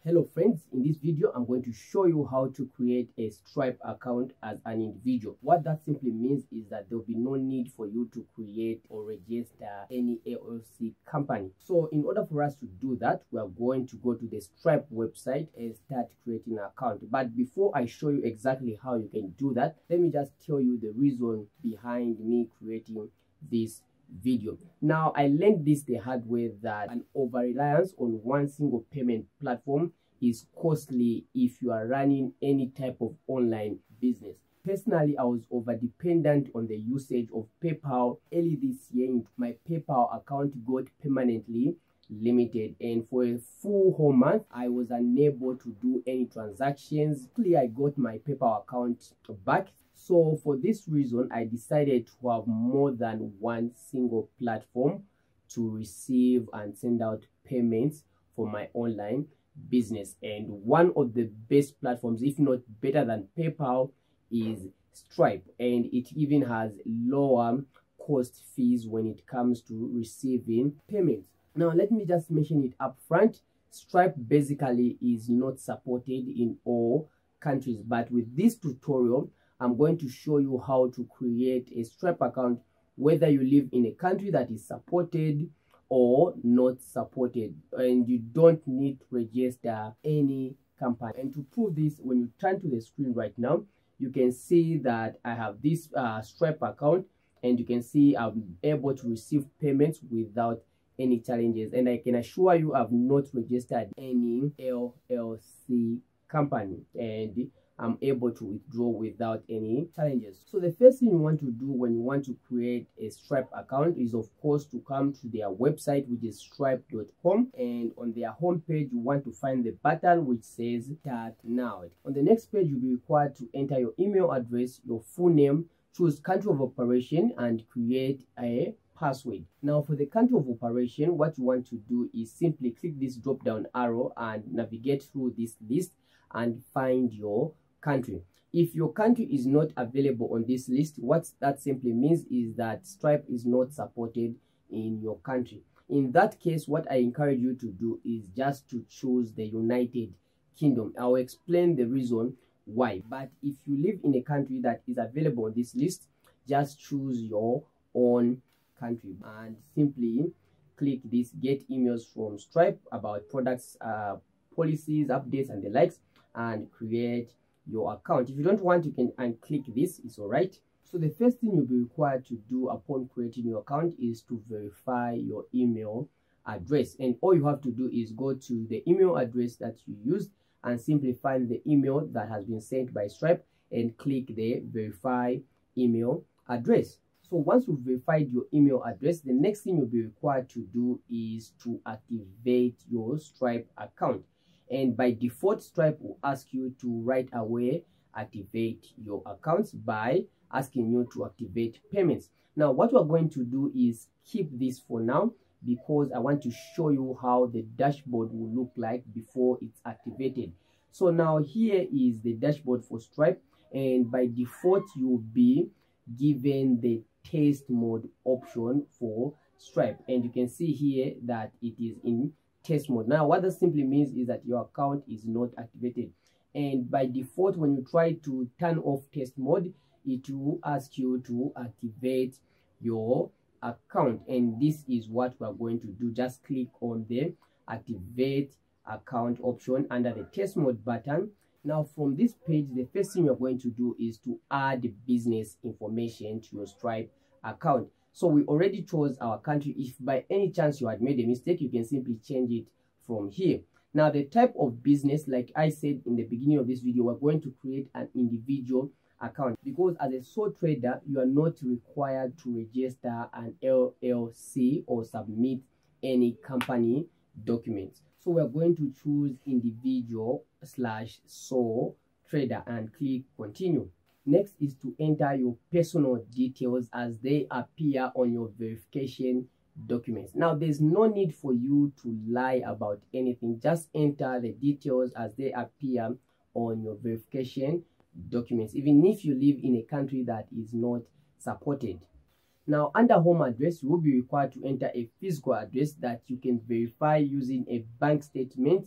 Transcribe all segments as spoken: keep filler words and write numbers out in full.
Hello friends, in this video I'm going to show you how to create a Stripe account as an individual. What that simply means is that there will be no need for you to create or register any L L C company. So in order for us to do that, we are going to go to the Stripe website and start creating an account. But before I show you exactly how you can do that, let me just tell you the reason behind me creating this video. Now, I learned this the hard way that an over-reliance on one single payment platform is costly if you are running any type of online business. Personally, I was over-dependent on the usage of PayPal. Early this year, my PayPal account got permanently limited, and for a full whole month I was unable to do any transactions. Luckily, I got my PayPal account back. So for this reason, I decided to have more than one single platform to receive and send out payments for my online business. And one of the best platforms, if not better than PayPal, is Stripe. And it even has lower cost fees when it comes to receiving payments. Now, let me just mention it up front. Stripe basically is not supported in all countries, but with this tutorial, I'm going to show you how to create a Stripe account, whether you live in a country that is supported or not supported, and you don't need to register any company. And to prove this, when you turn to the screen right now, you can see that I have this uh, Stripe account, and you can see I'm able to receive payments without any challenges. And I can assure you I've not registered any L L C company, and I'm able to withdraw without any challenges. So the first thing you want to do when you want to create a Stripe account is, of course, to come to their website, which is stripe dot com, and on their homepage you want to find the button which says Start Now. On the next page, you'll be required to enter your email address, your full name, choose country of operation, and create a password. Now, for the country of operation, what you want to do is simply click this drop down arrow and navigate through this list and find your country. If your country is not available on this list, what that simply means is that Stripe is not supported in your country. In that case, what I encourage you to do is just to choose the United Kingdom. I'll explain the reason why. But if you live in a country that is available on this list, just choose your own country and simply click this get emails from Stripe about products, uh, policies, updates, and the likes, and create your account. If you don't want, you can unclick this, it's all right. So the first thing you'll be required to do upon creating your account is to verify your email address, and all you have to do is go to the email address that you used and simply find the email that has been sent by Stripe and click the verify email address. So once you've verified your email address, the next thing you'll be required to do is to activate your Stripe account. And by default, Stripe will ask you to right away activate your accounts by asking you to activate payments. Now, what we're going to do is keep this for now, because I want to show you how the dashboard will look like before it's activated. So now here is the dashboard for Stripe, and by default, you'll be given the test mode option for Stripe, and you can see here that it is in test mode. Now, what that simply means is that your account is not activated, and by default, when you try to turn off test mode, it will ask you to activate your account, and this is what we're going to do. Just click on the activate account option under the test mode button. Now, from this page, the first thing you're going to do is to add business information to your Stripe account. So we already chose our country. If by any chance you had made a mistake, you can simply change it from here. Now, the type of business, like I said in the beginning of this video, we're going to create an individual account, because as a sole trader, you are not required to register an L L C or submit any company documents. So we're going to choose individual slash sole trader and click continue. Next is to enter your personal details as they appear on your verification documents. Now, there's no need for you to lie about anything. Just enter the details as they appear on your verification documents, even if you live in a country that is not supported. Now, under home address, you will be required to enter a physical address that you can verify using a bank statement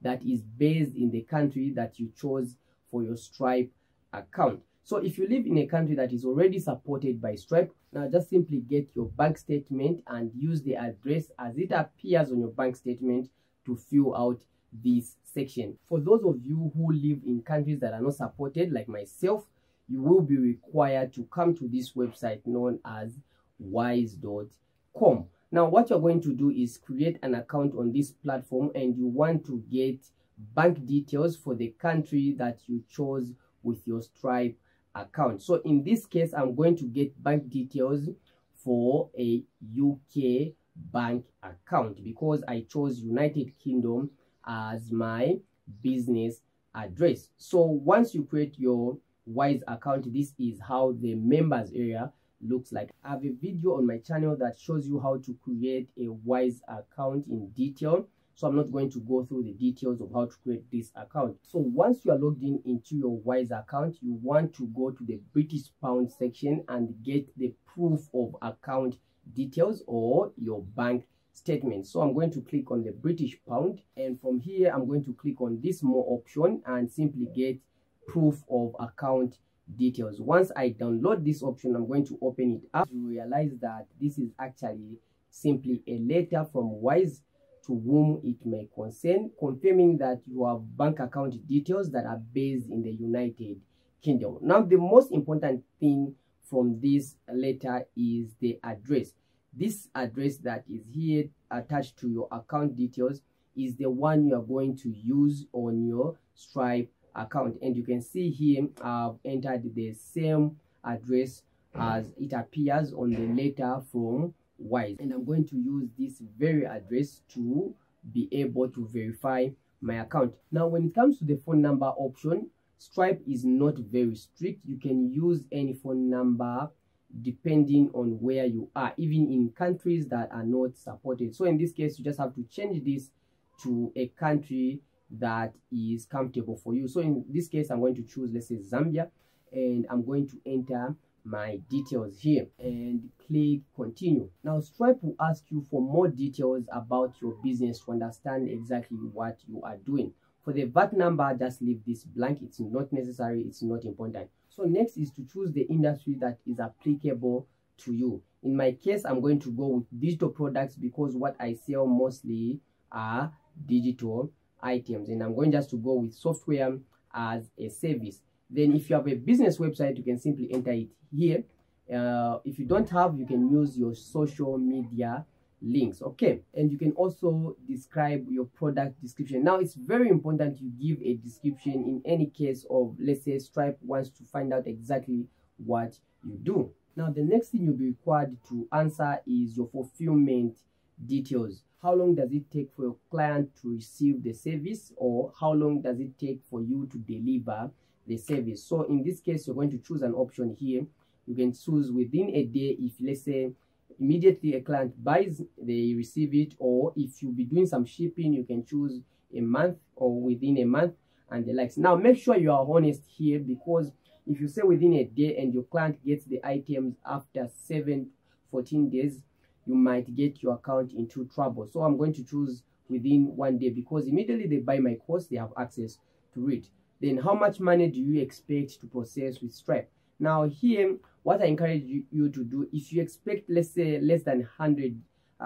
that is based in the country that you chose for your Stripe account. So if you live in a country that is already supported by Stripe, now just simply get your bank statement and use the address as it appears on your bank statement to fill out this section. For those of you who live in countries that are not supported, like myself, you will be required to come to this website known as wise dot com. Now what you're going to do is create an account on this platform, and you want to get bank details for the country that you chose with your Stripe account. So in this case, I'm going to get bank details for a U K bank account because I chose United Kingdom as my business address. So once you create your Wise account, this is how the members area looks like. I have a video on my channel that shows you how to create a Wise account in detail, so I'm not going to go through the details of how to create this account. So once you are logged in into your Wise account, you want to go to the British pound section and get the proof of account details or your bank statement. So I'm going to click on the British pound, and from here I'm going to click on this more option and simply get proof of account details. Once I download this option, I'm going to open it up to realize that this is actually simply a letter from Wise to whom it may concern, confirming that you have bank account details that are based in the United Kingdom. Now the most important thing from this letter is the address. This address that is here attached to your account details is the one you are going to use on your Stripe account, and you can see here I've entered the same address as it appears on the letter from Wise, and I'm going to use this very address to be able to verify my account. Now when it comes to the phone number option, Stripe is not very strict. You can use any phone number depending on where you are, even in countries that are not supported. So in this case, you just have to change this to a country that is comfortable for you. So in this case, I'm going to choose, let's say, Zambia, and I'm going to enter my details here and click continue. Now Stripe will ask you for more details about your business to understand exactly what you are doing. For the V A T number, just leave this blank. It's not necessary, it's not important. So next is to choose the industry that is applicable to you. In my case, I'm going to go with digital products because what I sell mostly are digital items, and I'm going just to go with software as a service. Then if you have a business website, you can simply enter it here. Uh, if you don't have, you can use your social media links. Okay, and you can also describe your product description. Now it's very important you give a description in any case of, let's say, Stripe wants to find out exactly what you do. Now the next thing you'll be required to answer is your fulfillment details. How long does it take for your client to receive the service, or how long does it take for you to deliver the service? So in this case, you're going to choose an option here. You can choose within a day. If, let's say, immediately a client buys, they receive it, or if you'll be doing some shipping, you can choose a month or within a month and the likes. Now make sure you are honest here, because if you say within a day and your client gets the items after seven fourteen days, you might get your account into trouble. So I'm going to choose within one day, because immediately they buy my course, they have access to it. Then how much money do you expect to process with Stripe? Now here, what I encourage you, you to do, if you expect, let's say, less than one hundred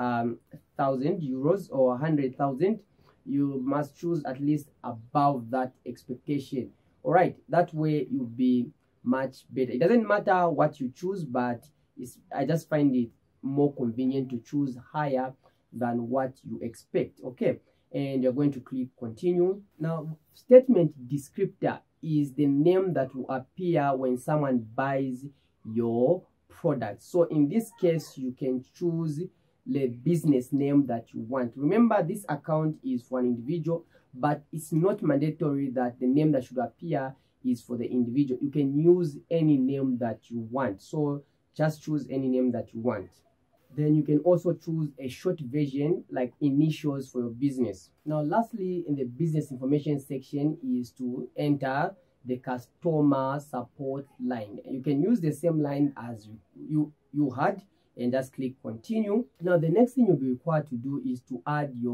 thousand euros or one hundred thousand, you must choose at least above that expectation. All right, that way you'll be much better. It doesn't matter what you choose, but it's, I just find it more convenient to choose higher than what you expect. Okay, and you're going to click continue. Now statement descriptor is the name that will appear when someone buys your product. So in this case, you can choose the business name that you want. Remember, this account is for an individual, but it's not mandatory that the name that should appear is for the individual. You can use any name that you want, so just choose any name that you want. Then you can also choose a short version like initials for your business. Now lastly, in the business information section is to enter the customer support line. You can use the same line as you you, you had and just click continue. Now the next thing you'll be required to do is to add your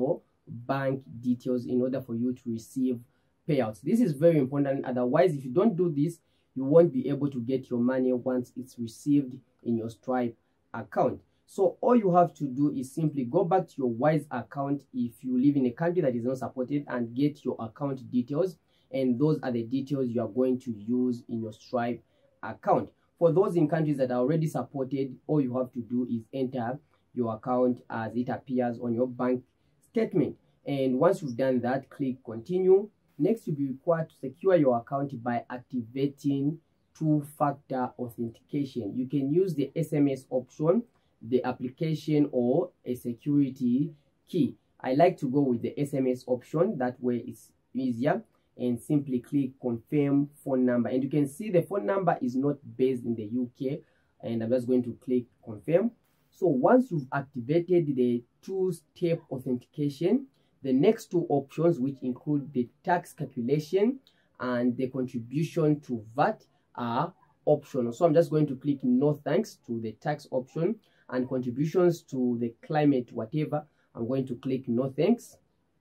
bank details in order for you to receive payouts. This is very important. Otherwise, if you don't do this, you won't be able to get your money once it's received in your Stripe account. So all you have to do is simply go back to your Wise account if you live in a country that is not supported, and get your account details, and those are the details you are going to use in your Stripe account. For those in countries that are already supported, all you have to do is enter your account as it appears on your bank statement. And once you've done that, click continue. Next, you'll be required to secure your account by activating two-factor authentication. You can use the S M S option, the application, or a security key. I like to go with the S M S option. That way it's easier. And simply click confirm phone number. And you can see the phone number is not based in the U K. And I'm just going to click confirm. So once you've activated the two-step authentication, the next two options, which include the tax calculation and the contribution to V A T, are optional. So I'm just going to click no thanks to the tax option, and contributions to the climate whatever, I'm going to click no thanks.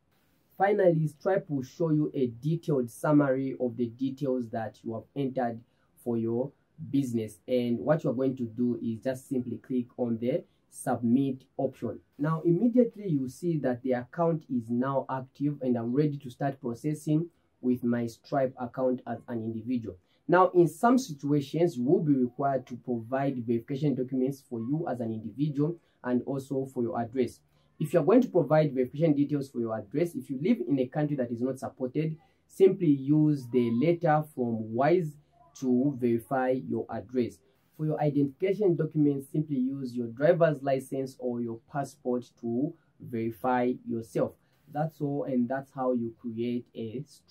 Finally, Stripe will show you a detailed summary of the details that you have entered for your business, and what you are going to do is just simply click on the submit option. Now immediately you see that the account is now active, and I'm ready to start processing with my Stripe account as an individual. Now in some situations, you will be required to provide verification documents for you as an individual, and also for your address. If you're going to provide verification details for your address, if you live in a country that is not supported, simply use the letter from Wise to verify your address. For your identification documents, simply use your driver's license or your passport to verify yourself. That's all, and that's how you create a